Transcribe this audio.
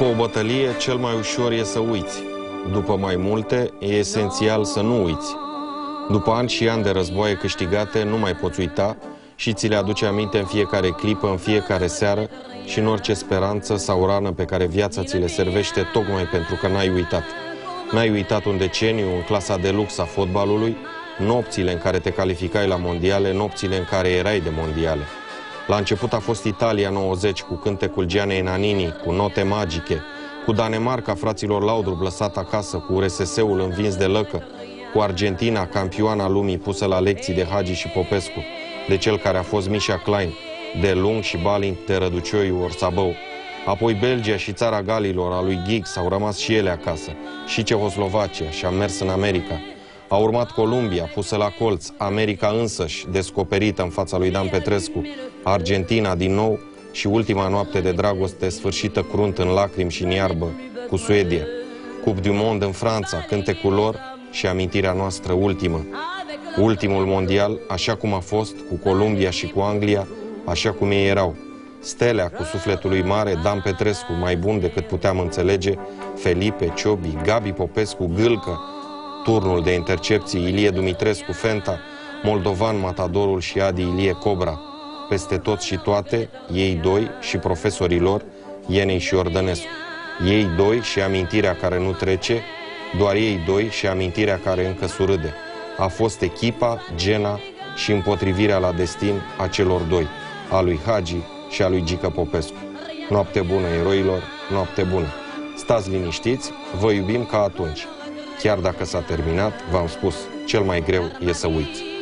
După o bătălie, cel mai ușor e să uiți. După mai multe, e esențial să nu uiți. După ani și ani de războaie câștigate, nu mai poți uita și ți le aduce aminte în fiecare clipă, în fiecare seară și în orice speranță sau rană pe care viața ți le servește tocmai pentru că n-ai uitat. N-ai uitat un deceniu în clasa de lux a fotbalului, nopțile în care te calificai la mondiale, nopțile în care erai de mondiale. La început a fost Italia 90 cu cântecul Gianni Nannini, cu note magice, cu Danemarca, fraților Laudrup lăsat acasă, cu URSS-ul învins de lăcă, cu Argentina, campioana lumii pusă la lecții de Hagi și Popescu, de cel care a fost Misha Klein, de Lung și Balint, de Răducioiu Orsabău. Apoi Belgia și țara Galilor a lui Giggs au rămas și ele acasă, și Cehoslovacia și a mers în America. A urmat Columbia, pusă la colț, America însăși, descoperită în fața lui Dan Petrescu, Argentina din nou și ultima noapte de dragoste sfârșită crunt în lacrimi și în iarbă cu Suedia. Coupe du Monde în Franța, cântecul lor și amintirea noastră ultimă. Ultimul mondial, așa cum a fost, cu Columbia și cu Anglia, așa cum ei erau. Stelea cu sufletul lui mare, Dan Petrescu, mai bun decât puteam înțelege, Felipe, Ciobi, Gabi Popescu, Gâlcă, turnul de intercepții, Ilie Dumitrescu, Fenta, Moldovan, Matadorul și Adi Ilie Cobra. Peste tot și toate, ei doi și profesorii lor, Ienei și Ordănescu. Ei doi și amintirea care nu trece, doar ei doi și amintirea care încă surâde. A fost echipa, gena și împotrivirea la destin a celor doi, a lui Hagi și a lui Gică Popescu. Noapte bună, eroilor, noapte bună. Stați liniștiți, vă iubim ca atunci. Chiar dacă s-a terminat, v-am spus, cel mai greu e să uiți.